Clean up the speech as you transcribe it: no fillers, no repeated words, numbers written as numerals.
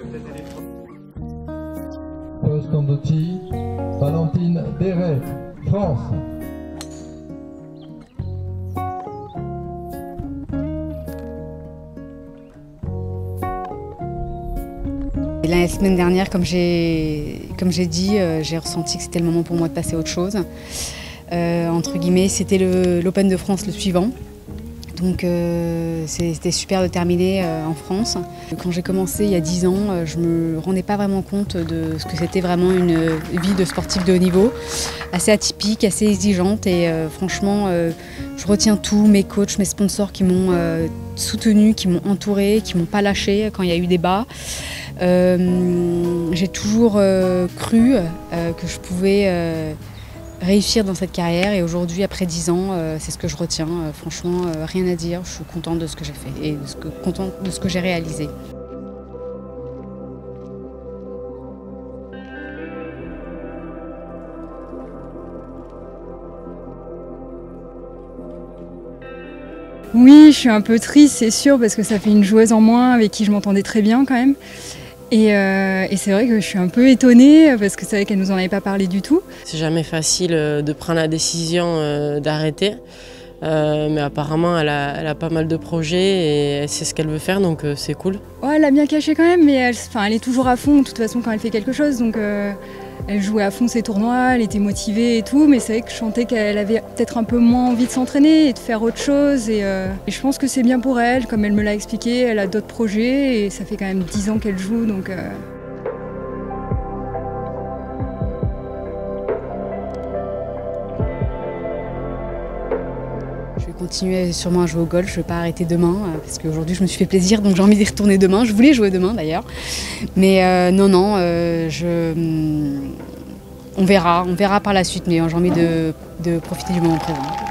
First on the tee, Valentine Deret, France. La semaine dernière, comme j'ai dit, j'ai ressenti que c'était le moment pour moi de passer à autre chose. Entre guillemets, c'était l'Open de France le suivant. Donc c'était super de terminer en France. Quand j'ai commencé il y a 10 ans, je ne me rendais pas vraiment compte de ce que c'était vraiment une vie de sportif de haut niveau. Assez atypique, assez exigeante et franchement, je retiens tout, mes coachs, mes sponsors qui m'ont soutenu, qui m'ont entouré, qui ne m'ont pas lâché quand il y a eu des bas. J'ai toujours cru que je pouvais réussir dans cette carrière et aujourd'hui, après 10 ans, c'est ce que je retiens. Franchement, rien à dire, je suis contente de ce que j'ai fait et contente de ce que j'ai réalisé. Oui, je suis un peu triste, c'est sûr, parce que ça fait une joueuse en moins avec qui je m'entendais très bien quand même. Et c'est vrai que je suis un peu étonnée parce que c'est vrai qu'elle nous en avait pas parlé du tout. C'est jamais facile de prendre la décision d'arrêter, mais apparemment elle a pas mal de projets et elle sait ce qu'elle veut faire, donc c'est cool. Ouais, elle l'a bien caché quand même, mais elle est toujours à fond de toute façon quand elle fait quelque chose, donc elle jouait à fond ses tournois, elle était motivée et tout, mais c'est vrai que je sentais qu'elle avait peut-être un peu moins envie de s'entraîner et de faire autre chose. Et je pense que c'est bien pour elle, comme elle me l'a expliqué, elle a d'autres projets et ça fait quand même 10 ans qu'elle joue, donc. Je vais continuer sûrement à jouer au golf, je ne vais pas arrêter demain parce qu'aujourd'hui je me suis fait plaisir donc j'ai envie d'y retourner demain. Je voulais jouer demain d'ailleurs. Mais non, on verra par la suite mais j'ai envie de profiter du moment présent.